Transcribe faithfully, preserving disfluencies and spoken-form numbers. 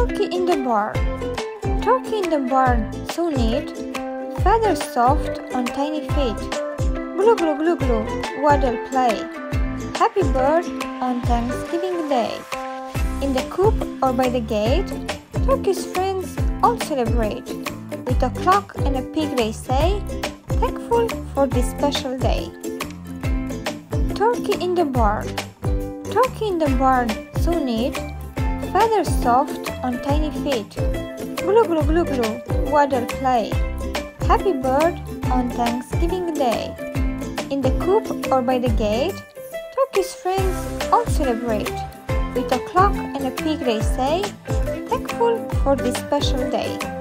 Turkey in the barn. Turkey in the barn, so neat, feathers soft on tiny feet. Glue, glue, glue, glue, waddle play. Happy bird on Thanksgiving Day. In the coop or by the gate, turkey's friends all celebrate. With a clock and a pig they say, thankful for this special day. Turkey in the barn. Turkey in the barn, so neat, feathers soft on tiny feet. Glue, glue, glue, glue, waddle play. Happy bird on Thanksgiving Day. In the coop or by the gate, turkey's friends all celebrate. With a clock and a pig they say, thankful for this special day.